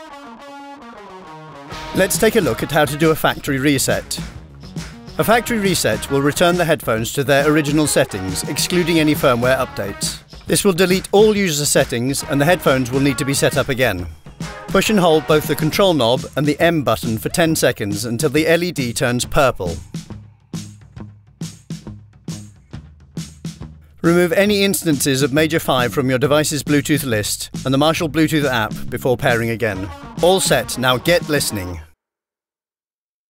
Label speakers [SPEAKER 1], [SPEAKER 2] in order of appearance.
[SPEAKER 1] Let's take a look at how to do a factory reset. A factory reset will return the headphones to their original settings, excluding any firmware updates. This will delete all user settings and the headphones will need to be set up again. Push and hold both the control knob and the M button for 10 seconds until the LED turns purple. Remove any instances of Major 5 from your device's Bluetooth list and the Marshall Bluetooth app before pairing again. All set, now get listening.